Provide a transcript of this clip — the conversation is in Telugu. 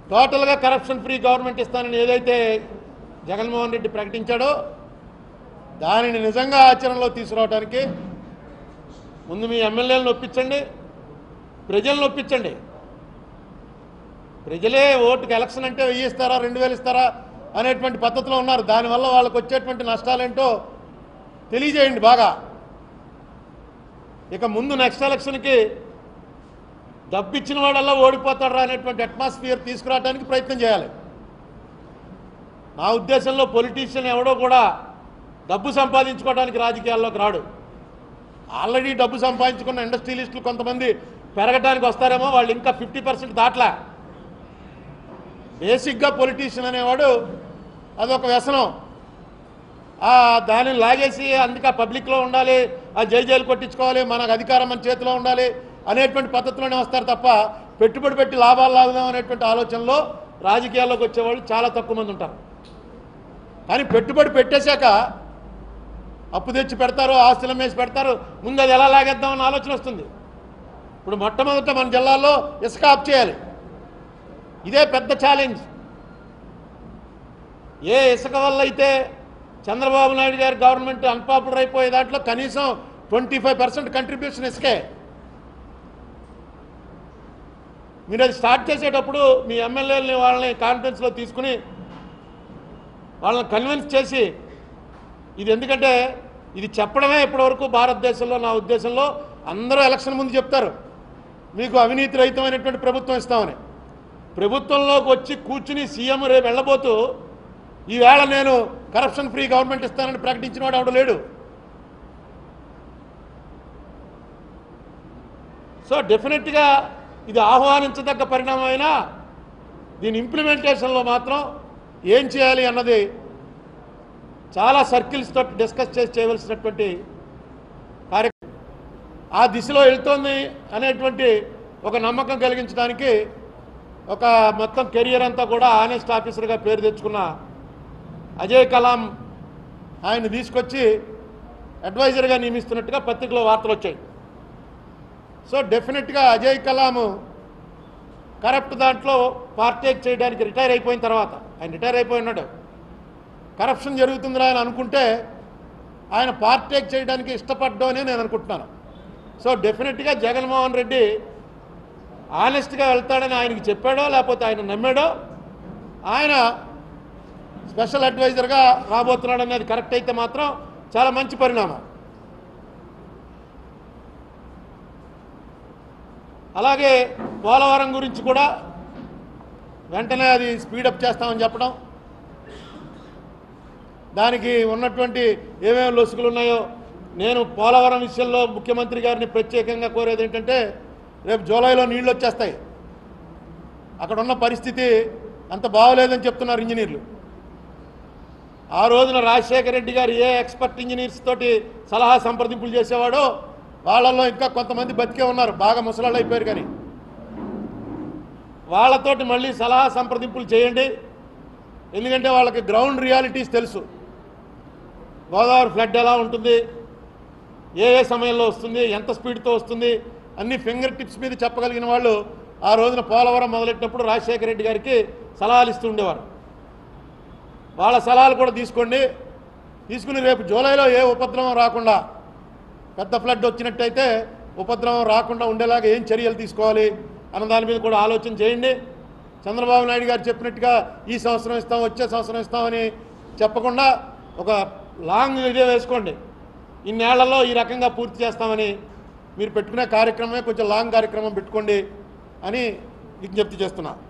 టోటల్గా కరప్షన్ ఫ్రీ గవర్నమెంట్ ఇస్తానని ఏదైతే జగన్మోహన్ రెడ్డి ప్రకటించాడో దానిని నిజంగా ఆచరణలో తీసుకురావడానికి ముందు మీ ఎమ్మెల్యేలను ఒప్పించండి, ప్రజలను ఒప్పించండి. ప్రజలే ఓటుకి ఎలక్షన్ అంటే 1000 ఇస్తారా 2000 ఇస్తారా అనేటువంటి పద్ధతిలో ఉన్నారు. దానివల్ల వాళ్ళకు వచ్చేటువంటి నష్టాలేంటో తెలియజేయండి బాగా. ఇక ముందు నెక్స్ట్ ఎలక్షన్కి డబ్బు ఇచ్చిన వాడల్లా ఓడిపోతారా అనేటువంటి అట్మాస్ఫియర్ తీసుకురావడానికి ప్రయత్నం చేయాలి. నా ఉద్దేశంలో పొలిటీషియన్ ఎవడో కూడా డబ్బు సంపాదించుకోవడానికి రాజకీయాల్లోకి రాడు. ఆల్రెడీ డబ్బు సంపాదించుకున్న ఇండస్ట్రియలిస్టులు కొంతమంది పెరగడానికి వస్తారేమో, వాళ్ళు ఇంకా 50% దాట్లా. బేసిక్గా పొలిటీషియన్ అనేవాడు అదొక వ్యసనం. దానిని లాగేసి అందుకే పబ్లిక్లో ఉండాలి, ఆ జైలు కొట్టించుకోవాలి, మనకు అధికారం మన చేతిలో ఉండాలి అనేటువంటి పద్ధతిలోనే వస్తారు తప్ప పెట్టుబడి పెట్టి లాభాలు లాగుదాం అనేటువంటి ఆలోచనలో రాజకీయాల్లోకి వచ్చేవాళ్ళు చాలా తక్కువ మంది ఉంటారు. కానీ పెట్టుబడి పెట్టేశాక అప్పు తెచ్చి పెడతారు, ఆస్తులు అమ్మేసి పెడతారు. ముందు అది ఎలా లాగేద్దామన్న ఆలోచన వస్తుంది. ఇప్పుడు మొట్టమొదట మన జిల్లాలో ఇసుక ఆఫ్ చేయాలి. ఇదే పెద్ద ఛాలెంజ్. ఏ ఇసుక వల్ల అయితే చంద్రబాబు నాయుడు గారి గవర్నమెంట్ అన్పాపులర్ అయిపోయే దాంట్లో కనీసం 25% కంట్రిబ్యూషన్ ఇసుకే. మీరు అది స్టార్ట్ చేసేటప్పుడు మీ ఎమ్మెల్యేలని వాళ్ళని కాన్ఫరెన్స్లో తీసుకుని వాళ్ళని కన్విన్స్ చేసి, ఇది ఎందుకంటే ఇది చెప్పడమే ఇప్పటివరకు భారతదేశంలో నా ఉద్దేశంలో అందరూ ఎలక్షన్ ముందు చెప్తారు మీకు అవినీతి రహితమైనటువంటి ప్రభుత్వం ఇస్తామని. ప్రభుత్వంలోకి వచ్చి కూర్చుని సీఎం రేపు వెళ్ళబోతూ ఈవేళ నేను కరప్షన్ ఫ్రీ గవర్నమెంట్ ఇస్తానని ప్రకటించిన వాడు ఎవడు లేడు. సో డెఫినెట్గా ఇది ఆహ్వానించదగ్గ పరిణామం అయినా దీని ఇంప్లిమెంటేషన్లో మాత్రం ఏం చేయాలి అన్నది చాలా సర్కిల్స్తో డిస్కస్ చేసి చేయవలసినటువంటి కార్యక్రమం. ఆ దిశలో వెళ్తోంది అనేటువంటి ఒక నమ్మకం కలిగించడానికి ఒక మొత్తం కెరియర్ అంతా కూడా ఆనెస్ట్ ఆఫీసర్గా పేరు తెచ్చుకున్న అజయ్ కలాం ఆయన తీసుకొచ్చి అడ్వైజర్గా నియమిస్తున్నట్టుగా పత్రికలో వార్తలు వచ్చాయి. So definitely Ajay Kalam corrupt దాంట్లో పార్టేక్ చేయడానికి రిటైర్ అయిపోయిన తర్వాత, ఆయన రిటైర్ అయిపోయి ఉన్నాడు, కరప్షన్ జరుగుతుందిరా అని అనుకుంటే ఆయన పార్టేక్ చేయడానికి ఇష్టపడ్డం అని నేను అనుకుంటున్నాను. సో డెఫినెట్గా జగన్మోహన్ రెడ్డి ఆనెస్ట్గా వెళ్తాడని ఆయనకి చెప్పాడో లేకపోతే ఆయన నమ్మాడో, ఆయన స్పెషల్ అడ్వైజర్గా రాబోతున్నాడు అనేది కరెక్ట్ అయితే మాత్రం చాలా మంచి పరిణామం. అలాగే పోలవరం గురించి కూడా వెంటనే అది స్పీడప్ చేస్తామని చెప్పడం, దానికి ఉన్నటువంటి ఏమేమి లొసుగులు ఉన్నాయో, నేను పోలవరం విషయంలో ముఖ్యమంత్రి గారిని ప్రత్యేకంగా కోరేది ఏంటంటే రేపు జూలైలో నీళ్ళు వచ్చేస్తాయి. అక్కడ ఉన్న పరిస్థితి అంత బాగోలేదని చెప్తున్నారు ఇంజనీర్లు. ఆ రోజున రాజశేఖర రెడ్డి గారు ఏ ఎక్స్పర్ట్ ఇంజనీర్స్ తోటి సలహా సంప్రదింపులు చేసేవాడో వాళ్ళల్లో ఇంకా కొంతమంది బతికే ఉన్నారు, బాగా ముసలాళ్ళు అయిపోయారు. కానీ వాళ్ళతోటి మళ్ళీ సలహా సంప్రదింపులు చేయండి. ఎందుకంటే వాళ్ళకి గ్రౌండ్ రియాలిటీస్ తెలుసు. గోదావరి ఫ్లడ్ ఎలా ఉంటుంది, ఏ ఏ సమయంలో వస్తుంది, ఎంత స్పీడ్తో వస్తుంది, అన్ని ఫింగర్ టిప్స్ మీద చెప్పగలిగిన వాళ్ళు ఆ రోజున పోలవరం మొదలెట్టినప్పుడు రాజశేఖర రెడ్డి గారికి సలహాలు ఇస్తూ ఉండేవారు. వాళ్ళ సలహాలు కూడా తీసుకోండి. తీసుకుని రేపు జూలైలో ఏ ఉపద్రవం రాకుండా, పెద్ద ఫ్లడ్ వచ్చినట్టయితే ఉపద్రవం రాకుండా ఉండేలాగా ఏం చర్యలు తీసుకోవాలి అన్న దాని మీద కూడా ఆలోచన చేయండి. చంద్రబాబు నాయుడు గారు చెప్పినట్టుగా ఈ సంవత్సరం ఇస్తాం, వచ్చే సంవత్సరం ఇస్తామని చెప్పకుండా ఒక లాంగ్ ఇదే వేసుకోండి. ఇన్నేళ్లలో ఈ రకంగా పూర్తి చేస్తామని మీరు పెట్టుకునే కార్యక్రమమే కొంచెం లాంగ్ కార్యక్రమం పెట్టుకోండి అని విజ్ఞప్తి చేస్తున్నా.